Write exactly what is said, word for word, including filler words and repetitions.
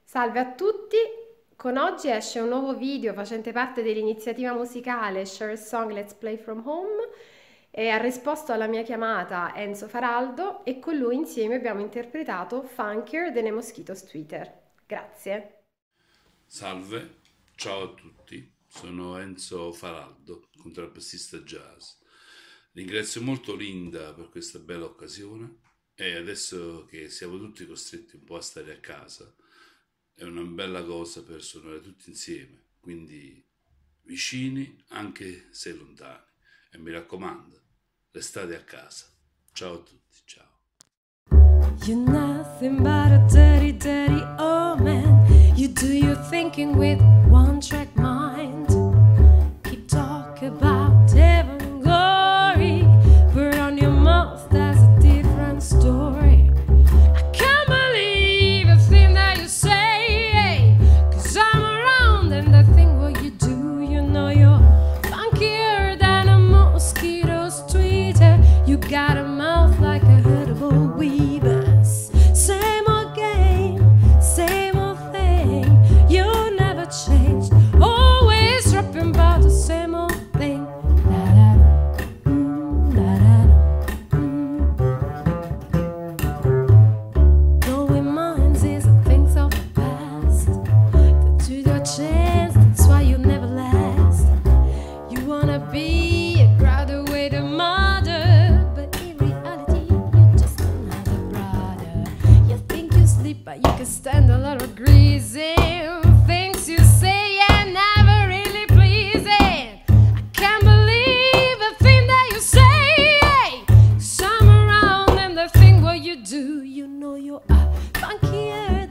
Salve a tutti! Con oggi esce un nuovo video facente parte dell'iniziativa musicale Share a Song Let's Play From Home e ha risposto alla mia chiamata Enzo Faraldo e con lui insieme abbiamo interpretato Funkier dei Mosquitoes Twitter. Grazie! Salve, ciao a tutti, sono Enzo Faraldo, contrabbassista jazz. Ringrazio molto Linda per questa bella occasione e adesso che siamo tutti costretti un po' a stare a casa, è una bella cosa per suonare tutti insieme, quindi vicini anche se lontani. E mi raccomando, restate a casa. Ciao a tutti, ciao. You're nothing but a dirty, dirty old man. You do your thinking with one track mind. Keep talking about heaven and glory, but on your mouth there's a different story. I can't believe a thing that you say, 'cause I'm around and the thing what you do, you know you're funkier than a mosquito's tweeter. You got a mouth like a herdable weaver. Same old game, same old thing. You never changed, always rapping about the same old thing. Da-da-da, mm, da-da-da, mm. Blowing minds is the things of the past. That to your chance, that's why you'll never last. You wanna be a graduated mother, but in reality you're just another brother. You think you sleep, but you can stand a lot of greasing. Things you say and never really pleasing. I can't believe a thing that you say. Some around and the thing what you do, you know you are funkier